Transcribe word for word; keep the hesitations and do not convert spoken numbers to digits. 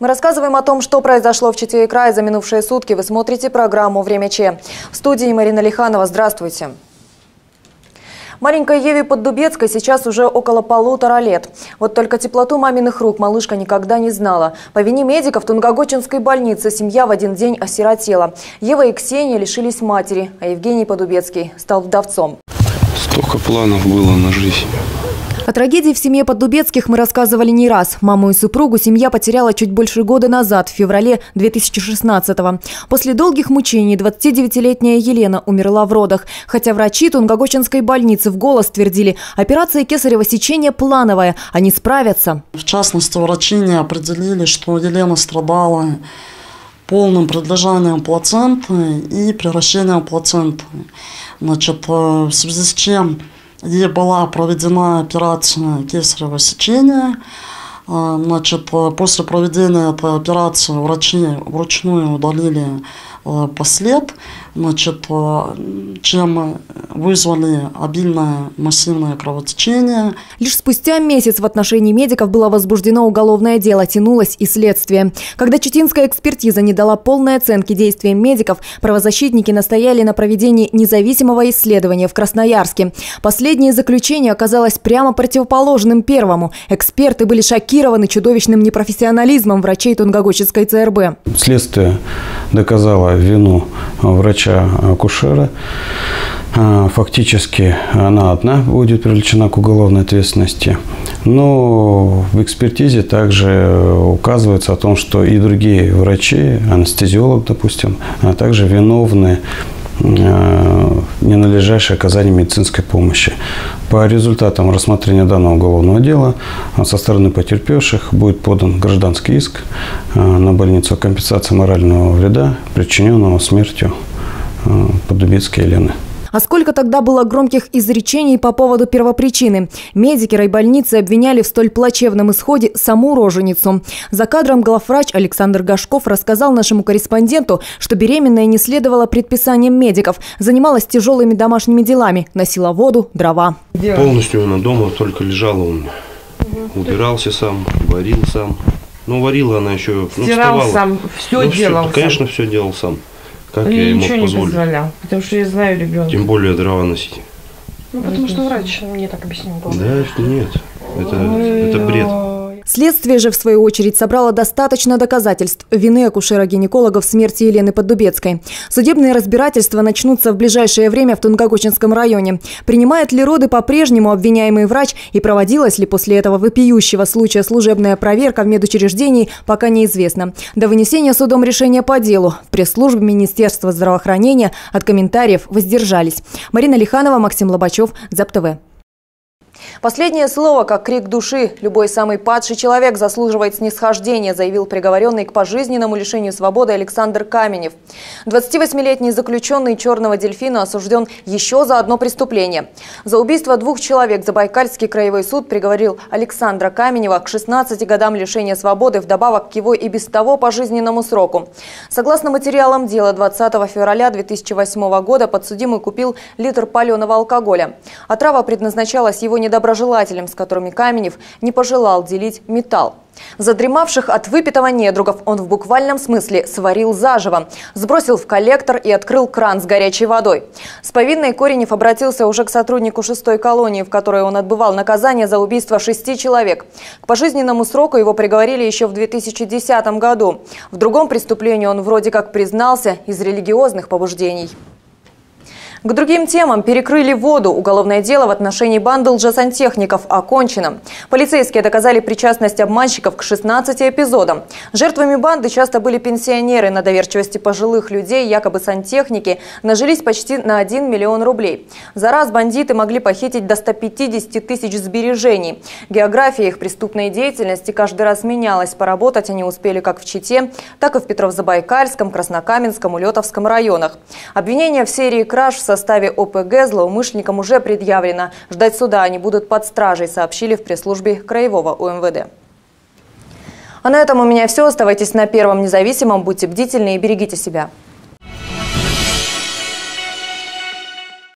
Мы рассказываем о том, что произошло в Чите и крае за минувшие сутки. Вы смотрите программу «Время Че». В студии Марина Лиханова. Здравствуйте. Маленькой Еве Поддубецкой сейчас уже около полутора лет. Вот только теплоту маминых рук малышка никогда не знала. По вине медиков Тунгагочинской больницы семья в один день осиротела. Ева и Ксения лишились матери, а Евгений Поддубецкий стал вдовцом. Столько планов было на жизнь. О трагедии в семье Поддубецких мы рассказывали не раз. Маму и супругу семья потеряла чуть больше года назад, в феврале две тысячи шестнадцатого. После долгих мучений двадцатидевятилетняя Елена умерла в родах. Хотя врачи Тунгагочинской больницы в голос твердили, операция кесарево сечения плановая, они справятся. В частности, врачи не определили, что Елена страдала полным предлежанием плаценты и превращением плаценты. Значит, в связи с чем ей была проведена операция кесарево сечения. Значит, после проведения этой операции врачи вручную удалили послед, значит, чем вызвали обильное массивное кровотечение. Лишь спустя месяц в отношении медиков было возбуждено уголовное дело, тянулось и следствие. Когда читинская экспертиза не дала полной оценки действиям медиков, правозащитники настояли на проведении независимого исследования в Красноярске. Последнее заключение оказалось прямо противоположным первому. Эксперты были шокированы чудовищным непрофессионализмом врачей Тунгагочинской ЦРБ. Следствие доказало вину врача-акушера. Фактически она одна будет привлечена к уголовной ответственности. Но в экспертизе также указывается о том, что и другие врачи, анестезиолог, допустим, а также виновны в ненадлежащее оказание медицинской помощи. По результатам рассмотрения данного уголовного дела со стороны потерпевших будет подан гражданский иск на больницу о компенсации морального вреда, причиненного смертью Поддубецкой Елены. А сколько тогда было громких изречений по поводу первопричины. Медики райбольницы обвиняли в столь плачевном исходе саму роженицу. За кадром главврач Александр Гашков рассказал нашему корреспонденту, что беременная не следовала предписаниям медиков, занималась тяжелыми домашними делами, носила воду, дрова. Полностью она дома только лежала у меня. Угу. Убирался сам, варил сам. Ну, варила она еще, ну, стирал вставала. сам, все ну, делал все, конечно, все делал сам. Как я, я ему ничего позволю? Не позволял, потому что я знаю ребенка. Тем более дрова носить. Ну, потому что врач мне так объяснил. Да, что нет. Это, это бред. Следствие же, в свою очередь, собрало достаточно доказательств вины акушера-гинеколога в смерти Елены Поддубецкой. Судебные разбирательства начнутся в ближайшее время в Тунгагочинском районе. Принимает ли роды по-прежнему обвиняемый врач и проводилась ли после этого вопиющего случая служебная проверка в медучреждении, пока неизвестно. До вынесения судом решения по делу в пресс-службе Министерства здравоохранения от комментариев воздержались. Марина Лиханова, Максим Лобачев, ЗапТВ. Последнее слово, как крик души. Любой самый падший человек заслуживает снисхождения, заявил приговоренный к пожизненному лишению свободы Александр Каменев. двадцативосьмилетний заключенный «Черного дельфина» осужден еще за одно преступление. За убийство двух человек Забайкальский краевой суд приговорил Александра Каменева к шестнадцати годам лишения свободы, вдобавок к его и без того пожизненному сроку. Согласно материалам дела, двадцатого февраля две тысячи восьмого года подсудимый купил литр паленого алкоголя. Отрава предназначалась его недоброжелателям, с которыми Каменев не пожелал делить металл. Задремавших от выпитого недругов он в буквальном смысле сварил заживо, сбросил в коллектор и открыл кран с горячей водой. С повинной Коренев обратился уже к сотруднику шестой колонии, в которой он отбывал наказание за убийство шести человек. К пожизненному сроку его приговорили еще в две тысячи десятом году. В другом преступлении он вроде как признался из религиозных побуждений. К другим темам. Перекрыли воду. Уголовное дело в отношении банды лжесантехников окончено. Полицейские доказали причастность обманщиков к шестнадцати эпизодам. Жертвами банды часто были пенсионеры. На доверчивости пожилых людей якобы сантехники нажились почти на один миллион рублей. За раз бандиты могли похитить до ста пятидесяти тысяч сбережений. География их преступной деятельности каждый раз менялась. Поработать они успели как в Чите, так и в Петров-Забайкальском, Краснокаменском, Улетовском районах. Обвинения в серии краж в составе ОПГ злоумышленникам уже предъявлено. Ждать суда они будут под стражей, сообщили в пресс-службе краевого УМВД. А на этом у меня все. Оставайтесь на Первом независимом, будьте бдительны и берегите себя.